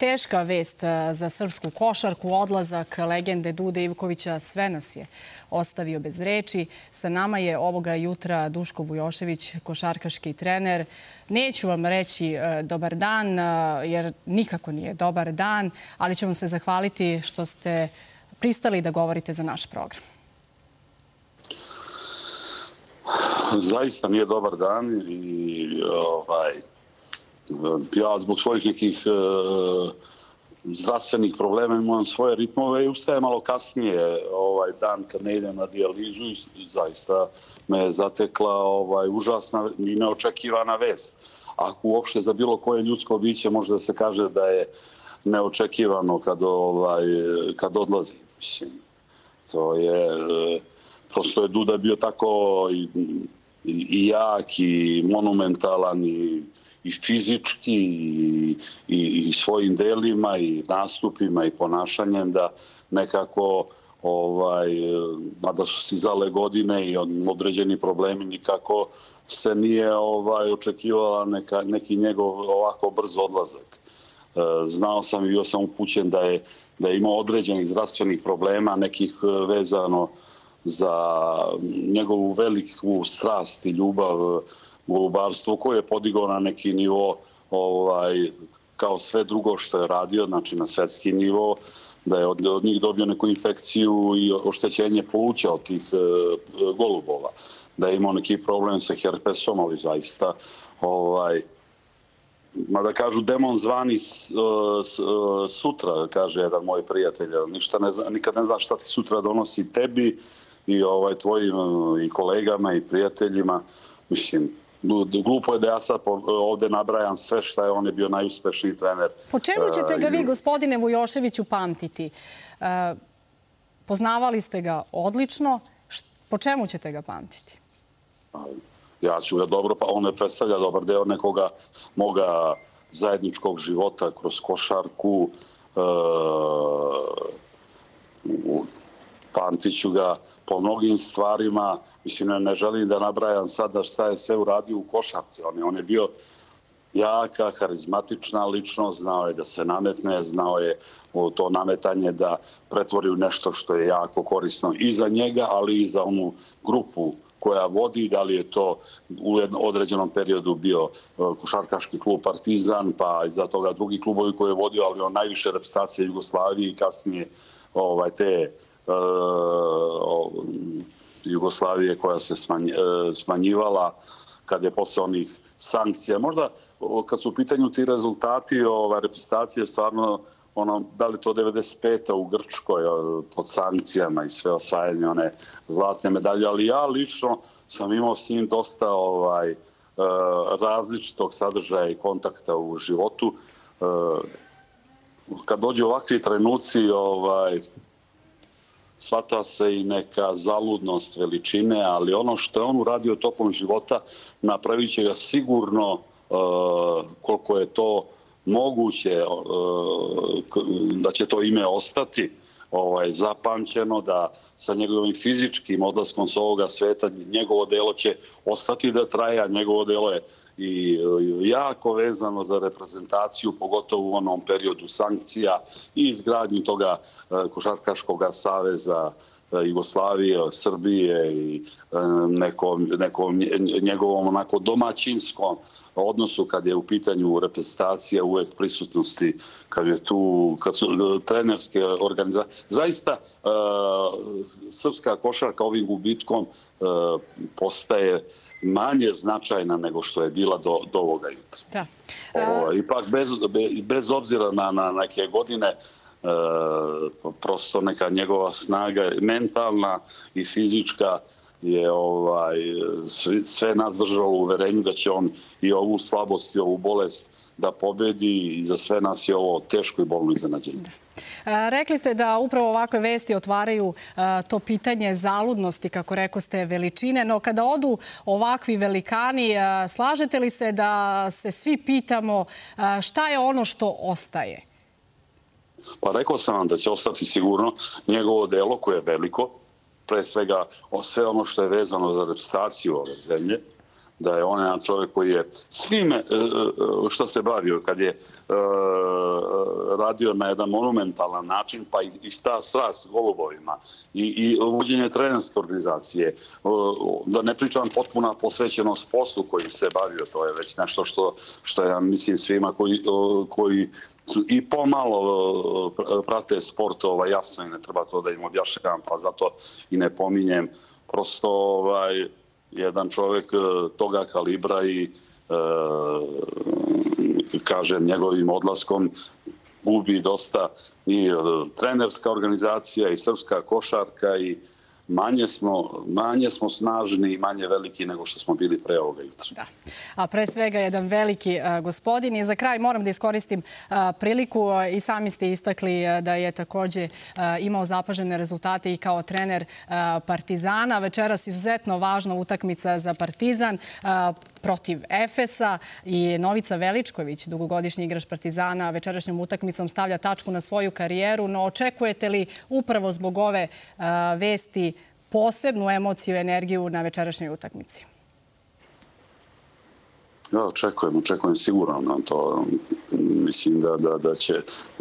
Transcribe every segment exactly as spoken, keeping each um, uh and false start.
teška vest za srpsku košarku, odlazak legende Dude Ivkovića, sve nas je ostavio bez reči. Sa nama je ovoga jutra Duško Vujošević, košarkaški trener. Neću vam reći dobar dan, jer nikako nije dobar dan, ali ću vam se zahvaliti što ste pristali da govorite za naš program. Zaista nije dobar dan i ovaj, ja zbog svojih nekih e, zdravstvenih problema imam svoje ritmove i ustajem malo kasnije ovaj dan kad ne idem na dijalizu i zaista me je zatekla ovaj, užasna i neočekivana vest. Ako uopšte za bilo koje ljudsko biće može da se kaže da je neočekivano kad, ovaj, kad odlazi. Mislim, to je... E, prosto je Duda bio tako i, i, i jak i monumentalan i, i fizički i, i, i svojim delima i nastupima i ponašanjem da nekako ovaj, mada su stizale godine i određeni problemi nikako se nije ovaj, očekivala neka, neki njegov ovako brz odlazak. Znao sam i bio sam upućen da je, da je imao određenih zdravstvenih problema, nekih vezano za njegovu veliku strast i ljubav golubarstvu koje je podigao na neki nivo ovaj, kao sve drugo što je radio, znači na svetski nivo, da je od, od njih dobio neku infekciju i oštećenje pluća od tih e, golubova, da je imao neki problem sa herpesom, ali zaista ovaj, mada kažu demon zvani s, s, sutra, kaže jedan moj prijatelj, ništa ne zna, nikad ne znaš šta ti sutra donosi tebi i ovaj, tvojim i kolegama i prijateljima. Mislim, glupo je da ja sad ovde nabrajam sve šta je, on je bio najuspešniji trener. Po čemu ćete ga vi, gospodine Vujoševiću, pamtiti? Poznavali ste ga odlično. Po čemu ćete ga pamtiti? Ja ću ga dobro, pa on ne predstavlja dobar deo nekoga moga zajedničkog života kroz košarku. Pamtit ću ga po mnogim stvarima. Mislim, ne želim da nabrajam sada šta je sve uradio u košarci. On je, on je bio jaka, harizmatična ličnost, znao je da se nametne, znao je to nametanje da pretvori u nešto što je jako korisno i za njega, ali i za onu grupu koja vodi, da li je to u određenom periodu bio košarkaški klub Partizan, pa iza toga drugi klubovi koje je vodio, ali on najviše reprezentacije Jugoslavije i kasnije ovaj, te Uh, Jugoslavije koja se smanj, uh, smanjivala kad je posle onih sankcija. Možda kad su u pitanju ti rezultati ova, reprezentacije, stvarno ono, da li to devedeset peta u Grčkoj pod sankcijama i sve osvajanje one zlatne medalje, ali ja lično sam imao s njim dosta ovaj, uh, različitog sadržaja i kontakta u životu. Uh, kad dođu ovakvi trenuci, ovaj, shvata se i neka zaludnost veličine, ali ono što je on uradio tokom života napravit će ga sigurno uh, koliko je to moguće, uh, da će to ime ostati ovaj, zapamćeno, da sa njegovim fizičkim odlaskom s ovoga sveta njegovo delo će ostati da traje, a njegovo delo je i jako vezano za reprezentaciju, pogotovo u onom periodu sankcija i izgradnju toga košarkaškog saveza Jugoslavije, Srbije i nekom, nekom njegovom onako domaćinskom odnosu kad je u pitanju reprezentacija, uvek prisutnosti, kad je tu, kad su trenerske organizacije. Zaista, uh, srpska košarka ovim gubitkom uh, postaje manje značajna nego što je bila do, do ovoga jutra. Da. O, ipak, bez, bez obzira na, na neke godine, E, prosto neka njegova snaga mentalna i fizička je ovaj, sve nas držalo u uverenju da će on i ovu slabost i ovu bolest da pobedi i za sve nas je ovo teško i bolno iznenađenje. Rekli ste da upravo ovakve vesti otvaraju to pitanje zaludnosti, kako rekoste, veličine, no kada odu ovakvi velikani, slažete li se da se svi pitamo šta je ono što ostaje? Pa rekao sam vam da će ostati sigurno njegovo delo koje je veliko, pre svega sve ono što je vezano za reprezentaciju ove zemlje, da je on jedan čovjek koji je svime što se bavio, kad je radio na jedan monumentalan način, pa i ta strast s golubovima i uvođenje trenerske organizacije, da ne pričam potpuna posvećenost poslu koji se bavio, to je već nešto što ja mislim svima koji su i pomalo prate sport, jasno i ne treba to da im objašnjavam, pa zato i ne pominjem. Prosto jedan čovjek toga kalibra i kažem njegovim odlaskom gubi dosta i trenerska organizacija i srpska košarka i manje smo, manje smo snažni i manje veliki nego što smo bili pre ovoga jutra. Da. A pre svega jedan veliki gospodin. I za kraj moram da iskoristim priliku. I sami ste istakli da je takođe imao zapažene rezultate i kao trener Partizana. Večeras izuzetno važna utakmica za Partizan protiv Efesa i Novica Veličković, dugogodišnji igrač Partizana, večerašnjom utakmicom stavlja tačku na svoju karijeru. No očekujete li upravo zbog ove vesti posebnu emociju i energiju na večerašnjoj utakmici? Ja, očekujem, očekujem sigurno na to. Mislim da će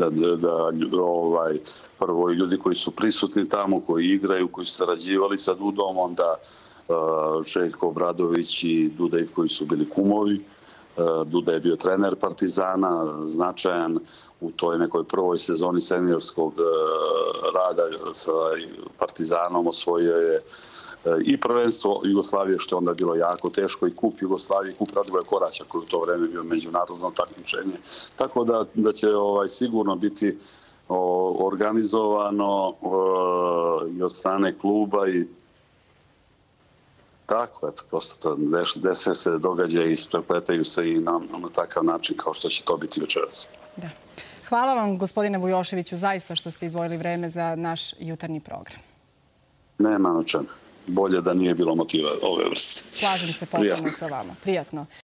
prvo i ljudi koji su prisutni tamo, koji igraju, koji su sarađivali sa Dudom, onda Željko Obradović i Duda Ivković su bili kumovi. Duda je bio trener Partizana, značajan u toj nekoj prvoj sezoni seniorskog rada sa Partizanom, osvojio je i prvenstvo Jugoslavije, što je onda bilo jako teško, i kup Jugoslavije, kup Radivoja Koraća, koji u to vreme bio međunarodno takmičenje. Tako da će sigurno biti organizovano i od strane kluba i tako, eto, prosto dese se događa i isprepletaju se i na takav način kao što će to biti večeras. Da. Hvala vam, gospodine Vujoševiću, zaista što ste izdvojili vreme za naš jutarnji program. Nema na čemu. Bolje da nije bilo motiva ove vrste. Slažem se potpuno sa vama. Prijatno.